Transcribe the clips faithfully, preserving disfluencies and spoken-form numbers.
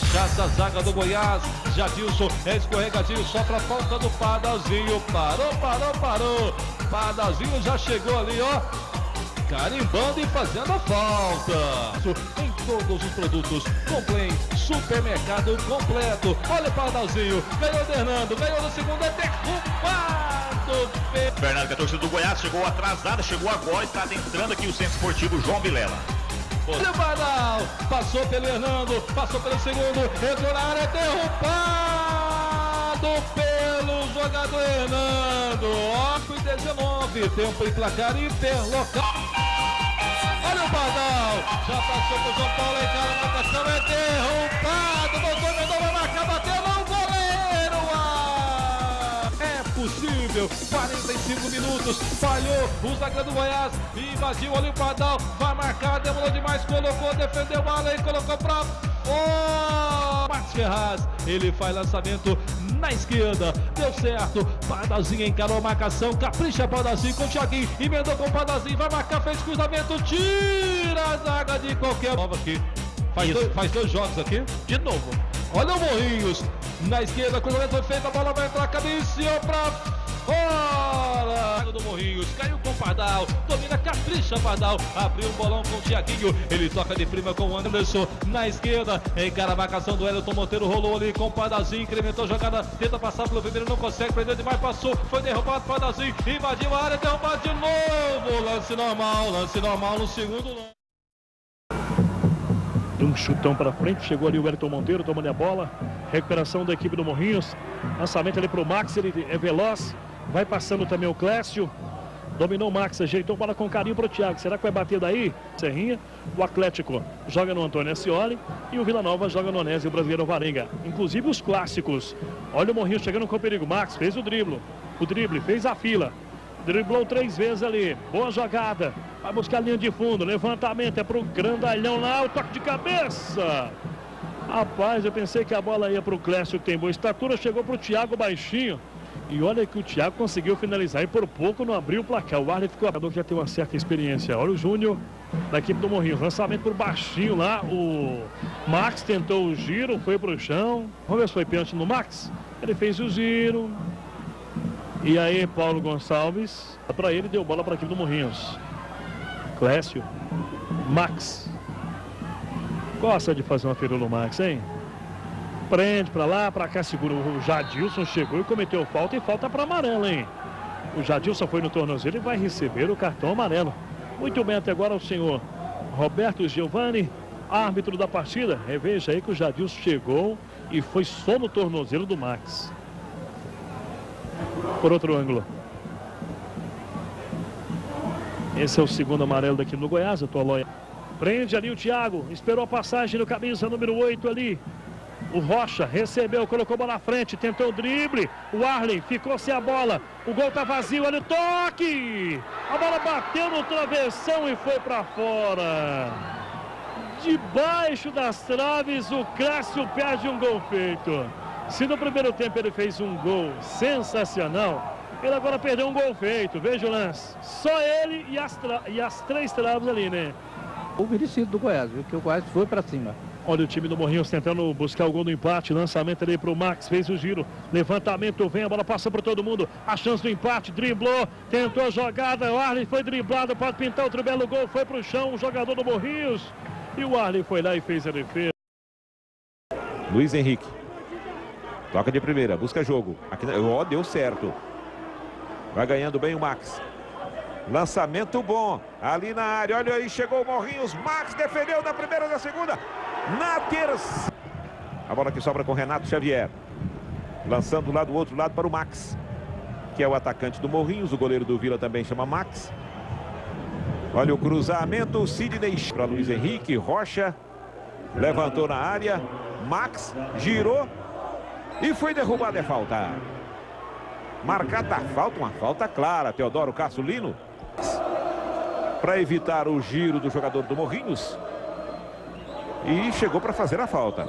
rechaça a zaga do Goiás. Jadilson é escorregadinho, só pra falta do Padazinho. Parou, parou, parou. Padazinho já chegou ali, ó, carimbando e fazendo a falta. Em todos os produtos, Complém, supermercado completo. Olha o Padazinho, ganhou o Hernando, ganhou no segundo, é derrubado. Fernando, que a torcida do Goiás chegou atrasada, chegou agora, está adentrando aqui o Centro Esportivo João Vilela. Olha o Badal, passou pelo Hernando, passou pelo segundo, entrou na área, derrubado pelo jogador Hernando. oito e dezenove, tempo em placar interlocal. Olha o Badal, já passou pro João Paulo, encara a marcação, é derrubado, voltou, Mendonça vai marcar, bateu, não, goleiro! Ah! É possível, quarenta e cinco minutos, falhou o zagueiro do Goiás, invadiu ali o Badal, vai marcar, demorou demais, colocou, defendeu o Allen, colocou pra... Oh! Max Ferraz, ele faz lançamento na esquerda, deu certo, Padazinho encarou a marcação, capricha Padazinho com o Thiaguinho, emendou com o Padazinho, vai marcar, fez cruzamento, tira a zaga de qualquer... Nova aqui, faz dois, faz dois jogos aqui, de novo, olha o Morrinhos, na esquerda, cruzamento foi feito, a bola vai entrar, cabeceou pra fora, do Morrinhos, caiu com o Pardal, domina, capricha Pardal, abriu o bolão com o Thiaguinho, ele toca de prima com o Anderson, na esquerda, encara a marcação do Elton Monteiro, rolou ali com o Padazinho, incrementou a jogada, tenta passar pelo primeiro, não consegue, prendeu demais, passou, foi derrubado, Padazinho, invadiu a área, derrubado de novo, lance normal, lance normal no segundo lance. Um chutão para frente, chegou ali o Elton Monteiro, tomando a bola, recuperação da equipe do Morrinhos, lançamento ali para o Max, ele é veloz, vai passando também o Clécio, dominou o Max, ajeitou a bola com carinho para o Thiago, será que vai bater daí? Serrinha, o Atlético joga no Antônio Ascioli e o Vila Nova joga no Onésio, o brasileiro Varenga, inclusive os clássicos. Olha o Morrinhos chegando com perigo, Max fez o drible, o drible, fez a fila, driblou três vezes ali, boa jogada, vai buscar a linha de fundo, levantamento, é para o grandalhão lá, o toque de cabeça. Rapaz, eu pensei que a bola ia para o Clécio, que tem boa estatura, chegou para o Thiago baixinho. E olha que o Thiago conseguiu finalizar e por pouco não abriu o placar. O Arley ficou, já tem uma certa experiência. Olha o Júnior da equipe do Morrinhos, lançamento por baixinho lá, o Max tentou o giro, foi para o chão. Vamos ver se foi pênalti no Max. Ele fez o giro. E aí Paulo Gonçalves, para ele, deu bola para a equipe do Morrinhos. Clécio, Max. Gosta de fazer uma firula no Max, hein? Prende para lá, para cá, segura. O Jadilson chegou e cometeu falta, e falta para amarelo, hein? O Jadilson foi no tornozelo e vai receber o cartão amarelo. Muito bem, até agora o senhor Roberto Giovanni, árbitro da partida. Reveja aí que o Jadilson chegou e foi só no tornozelo do Max. Por outro ângulo. Esse é o segundo amarelo daqui no Goiás, a Tolóia. Prende ali o Thiago, esperou a passagem no camisa número oito ali. O Rocha recebeu, colocou a bola na frente, tentou o drible. O Arley ficou sem a bola. O gol tá vazio, olha o toque! A bola bateu no travessão e foi para fora. Debaixo das traves, o Clécio perde um gol feito. Se no primeiro tempo ele fez um gol sensacional, ele agora perdeu um gol feito. Veja o lance. Só ele e as, e as três traves ali, né? O merecido do Goiás, viu? Que o Goiás foi para cima. Olha o time do Morrinhos tentando buscar o gol do empate. Lançamento ali para o Max, fez o giro. Levantamento, vem, a bola passa para todo mundo. A chance do empate, driblou, tentou a jogada. O Arley foi driblado, pode pintar outro belo gol. Foi para o chão o jogador do Morrinhos. E o Arley foi lá e fez a defesa. Luiz Henrique. Toca de primeira, busca jogo. Aqui, ó, deu certo. Vai ganhando bem o Max. Lançamento bom, ali na área, olha aí, chegou o Morrinhos, Max defendeu na primeira, na segunda, na terça. A bola que sobra com Renato Xavier. Lançando lá do outro lado para o Max, que é o atacante do Morrinhos, o goleiro do Vila também chama Max. Olha o cruzamento, o Sidney para Luiz Henrique, Rocha, levantou na área, Max girou e foi derrubado, é falta. Marcada a falta, uma falta clara, Teodoro Cassulino. Para evitar o giro do jogador do Morrinhos. E chegou para fazer a falta.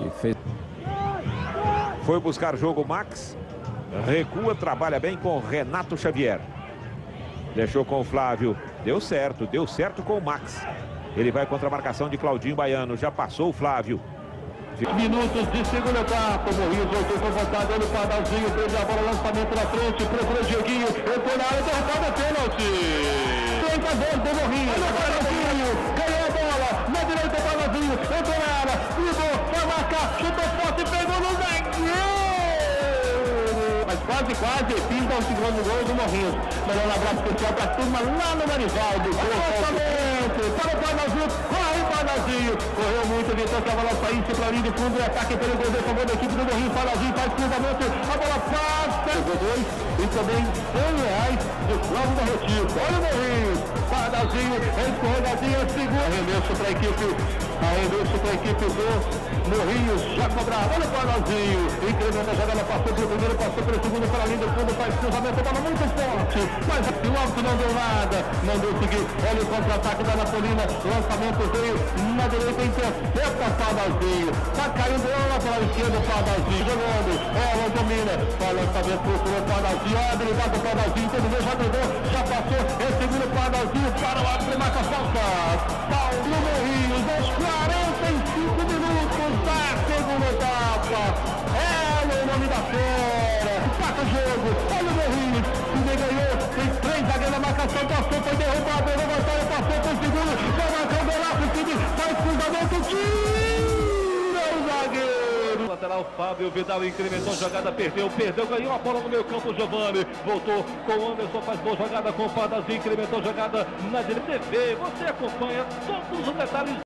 Foi buscar jogo Max. Recua, trabalha bem com Renato Xavier. Deixou com o Flávio. Deu certo, deu certo com o Max. Ele vai contra a marcação de Claudinho Baiano. Já passou o Flávio. Minutos de segunda etapa, o Morrinhos voltou com vontade, olha o Pardalzinho, perde a bola, lançamento na frente, procura o Dieguinho, entrou na área, derrotado, é pênalti. trinta a dois do Morrinhos, olha o Pardalzinho, ganhou a bola, na direita o Pardalzinho, entrou na área, ligou, vai marcar, chutou forte, pegou no zagueiro. Mas quase, quase, pinta o segundo gol do Morrinhos. Melhor um abraço especial para a turma lá no Marivaldo. Lançamento para o Pardalzinho, corre o Pardalzinho. Correu muito, evitou que a bola saísse para a linha de fundo. O ataque perigoso a favor da equipe do Morrinhos. Pardalzinho faz cruzamento, a bola passa. dois e também cem reais de Flávio da Retiro. Olha o Morrinhos. Pardalzinho, escorregadinha, segura. Arremesso para a equipe, arremesso para a equipe do Morrinhos. Já cobrado, olha o Pardalzinho. Incrível a jogada, passou pelo primeiro, passou pelo segundo, para a linha de fundo, faz cruzamento, bola muito forte. Mas o alto não deu nada, não deu seguir. Olha o contra-ataque da Napolina, lançamento veio na direita, intercepta Pardalzinho. Tá caindo lá para a esquerda, Pardalzinho jogando. Ela domina, olha o lançamento pro Pardalzinho, olha a habilidade do Pardalzinho, terminou, já dribou, já passou, é seguro o Pardalzinho, para o árbitro, marca a falta. Paulo Morrinhos, aos quarenta e cinco minutos da segunda etapa. É o nome da fera, passa o jogo, olha o Morrinhos, ninguém ganhou, tem três zagueiros na marcação, passou, foi derrubado, o Gonçalves passou por segundo, vai marcar o golaço, o time faz cruzamento, tira o zagueiro. Lateral Fábio Vidal incrementou a jogada, perdeu, perdeu, ganhou a bola no meio campo, Giovani, voltou com o Anderson, faz boa jogada com o Pardalzinho, incrementou a jogada na direita. T V, você acompanha todos os detalhes.